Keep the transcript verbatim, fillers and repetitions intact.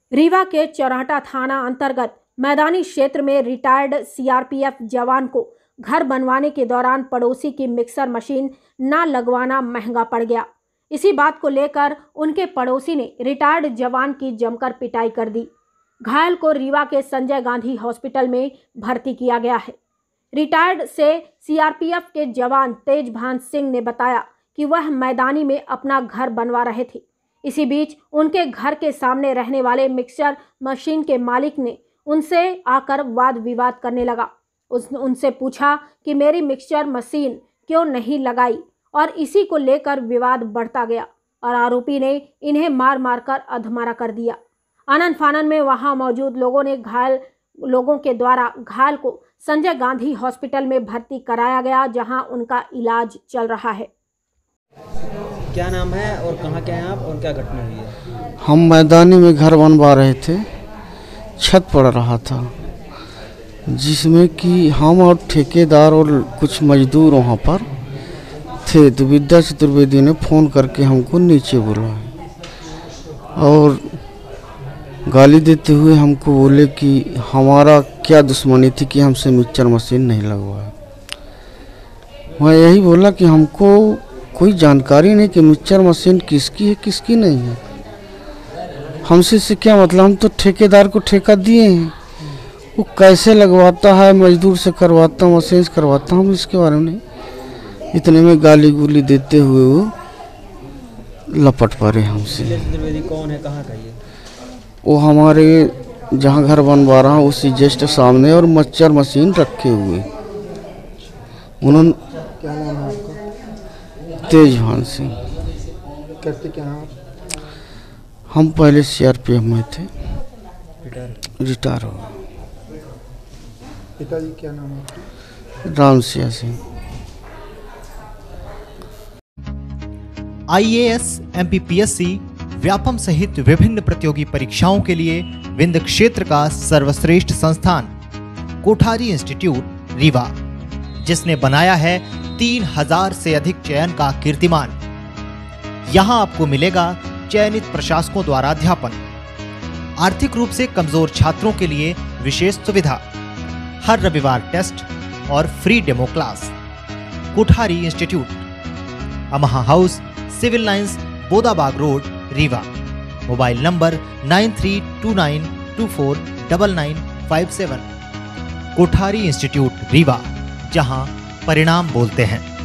रीवा के चौराटा थाना अंतर्गत मैदानी क्षेत्र में रिटायर्ड सीआरपीएफ जवान को घर बनवाने के दौरान पड़ोसी की मिक्सर मशीन न लगवाना महंगा पड़ गया। इसी बात को लेकर उनके पड़ोसी ने रिटायर्ड जवान की जमकर पिटाई कर दी। घायल को रीवा के संजय गांधी हॉस्पिटल में भर्ती किया गया है। रिटायर्ड से सीआरपीएफ के जवान तेजभान सिंह ने बताया कि वह मैदानी में अपना घर बनवा रहे थे। इसी बीच उनके घर के सामने रहने वाले मिक्सर मशीन के मालिक ने उनसे आकर वाद विवाद करने लगा। उसने उनसे पूछा कि मेरी मिक्सचर मशीन क्यों नहीं लगाई और इसी को लेकर विवाद बढ़ता गया और आरोपी ने इन्हें मार मार कर अधमरा कर दिया। आनन फानन में वहां मौजूद लोगों ने घायल लोगों के द्वारा घायल को संजय गांधी हॉस्पिटल में भर्ती कराया गया, जहां उनका इलाज चल रहा है। क्या नाम है और कहाँ के हैं आप और क्या घटना हुई है? हम मैदानी में घर बनवा रहे थे, छत पड़ रहा था जिसमें कि हम और ठेकेदार और कुछ मजदूर वहाँ पर थे। तो विद्या चतुर्वेदी ने फ़ोन करके हमको नीचे बुलाया और गाली देते हुए हमको बोले कि हमारा क्या दुश्मनी थी कि हमसे मिक्सचर मशीन नहीं लगवाया। मैं यही बोला कि हमको कोई जानकारी नहीं कि मिक्सचर मशीन किसकी है किसकी नहीं है। हमसे से क्या मतलब, हम तो ठेकेदार को ठेका दिए हैं, वो कैसे लगवाता है, मजदूर से करवाता हूँ, मशीन से करवाता हूँ, इसके बारे में नहीं। इतने में गाली गुली देते हुए वो लपट पड़े हमसे। चतुर्वेदी कौन है, कहाँ का ये? वो हमारे जहाँ घर बनवा रहा हूँ उसी जस्ट सामने और मिक्सचर मशीन रखे हुए। उन्होंने क्या नाम है आपका? तेजभान सिंह। करते क्या हैं? हम पहले सीआरपीएफ में थे, रिटायर रिटायर हो गए। पिताजी क्या नाम है आपके? राम सिया सिंह। आईएएस, एमपीपीएससी, व्यापम सहित विभिन्न प्रतियोगी परीक्षाओं के लिए विंध्य क्षेत्र का सर्वश्रेष्ठ संस्थान कोठारी इंस्टीट्यूट रीवा, जिसने बनाया है तीन हजार से अधिक चयन का कीर्तिमान। यहां आपको मिलेगा चयनित प्रशासकों द्वारा अध्यापन, आर्थिक रूप से कमजोर छात्रों के लिए विशेष सुविधा, हर रविवार टेस्ट और free demo class. Kothari institute, Amha house, civil lines, Bodabag road, Rewa. Mobile number nine three two nine two four double nine five seven. Kothari institute Rewa, जहां परिणाम बोलते हैं।